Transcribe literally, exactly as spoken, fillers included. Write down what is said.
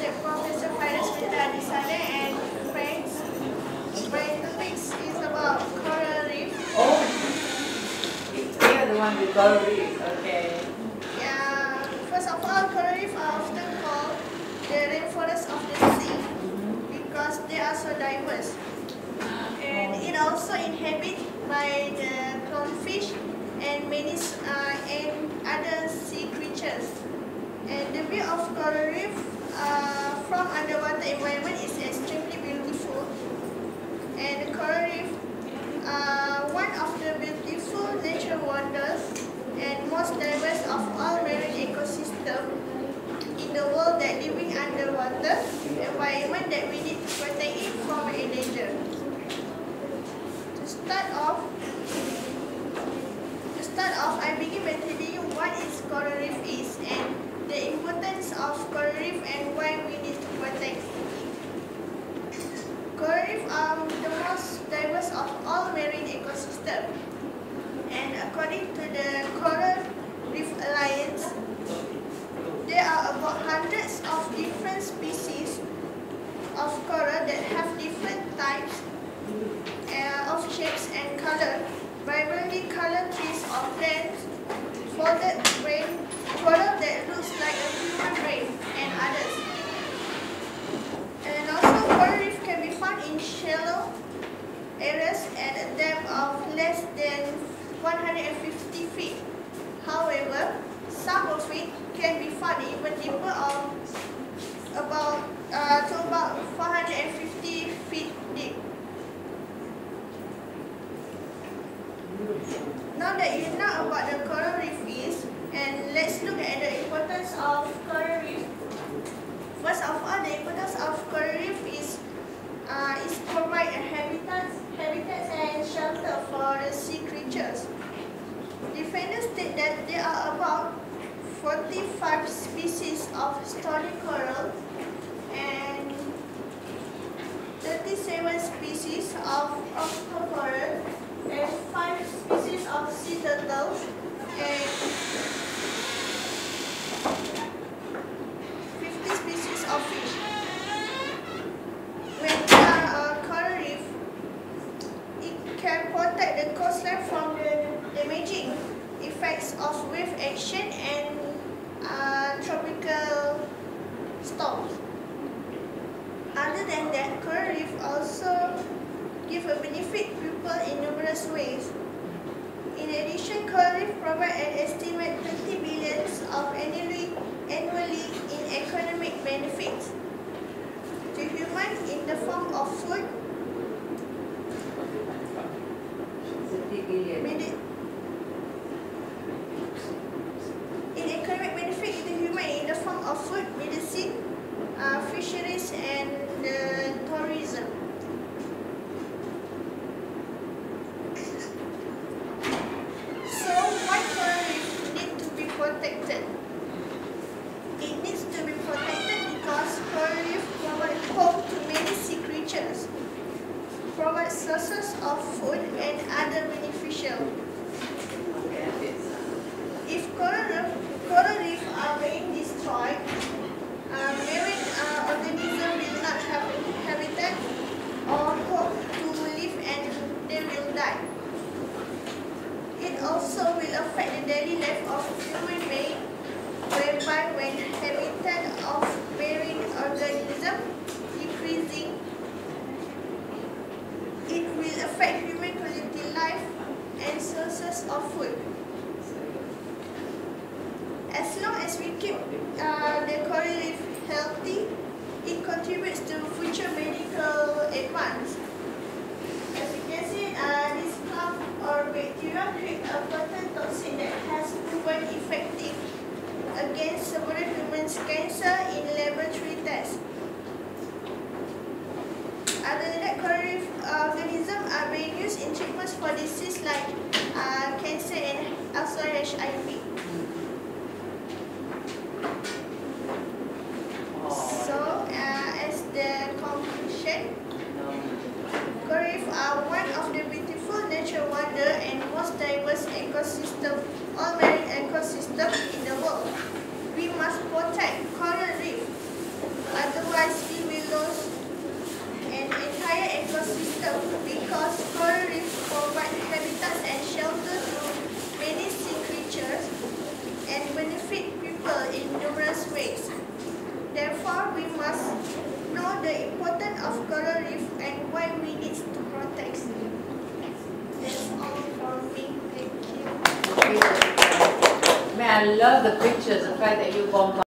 here Professor FAIRUZ with SALLEH and friends. My topic is about coral reef. Oh, you're the one with coral reef, okay. Yeah, first of all, coral reef are often called the rainforest of the sea because they are so diverse. And it also inhabited by the clownfish and many uh, and other sea creatures. And the view of coral reef uh, from underwater environment is extremely beautiful. And the coral reef are one of the beautiful nature wonders and most diverse of all marine ecosystems in the world that living underwater environment that we need to protect it from endanger. To start off, to start off, I begin by telling you what is coral reef is and the importance of coral reef and why we need to protect it. Coral reef are the most diverse of all marine ecosystems, and according to the Coral Reef Alliance, there are about hundreds of different species of coral that have different types uh, of shapes and color, vibrantly colored trees or plants, folded brain, coral that looks like a human brain, and others. And also, coral reef can be found in shallow areas at a depth of less than one hundred fifty feet. However, some of it can be found even deeper, of about uh, to about four hundred fifty feet deep. Now that you know about the coral reef is, and let's look at the importance of coral reef. First of all, the importance of coral reef is uh, is provide a habitat, habitats and shelter for the sea creatures. Defenders state that there are about forty-five species of stony coral and thirty-seven species of octo coral and five species of sea turtles and fifty species of fish. When there are a coral reef, it can protect the coastline from the damaging effects of wave action and uh, tropical storms. Other than that, coral reef also give a benefit people in numerous ways. In addition, coral reef provide an estimated twenty billions of annually, annually in economic benefits to humans in the form of food, medi in economic benefit to human in the form of food, medicine, uh, fisheries, and uh, tourism. So, why coral reef need to be protected? It needs to be protected because coral reef provide home to many sea creatures, provide sources of food and other beneficial. If coral, coral reef are being destroyed, uh, marine uh, organisms will not have habitat or hope to live and they will die. It also will affect the daily life of human beings, whereby when habitat of marine organisms decreasing, it will affect human quality life and sources of food. As long as we keep uh, the coral reef healthy, it contributes to future medical advance. As you can see, uh, this plant or bacteria create a potent toxin that has proven effective against several human cancer in laboratory tests. Other than that, coral reef organisms are being used in treatments for diseases like uh, cancer and also H I V. So, uh, as the conclusion, coral reef are one of the beautiful nature wonder and most diverse ecosystem, all marine ecosystem in the world. We must protect coral reef. Otherwise, I love the pictures, the fact that you combine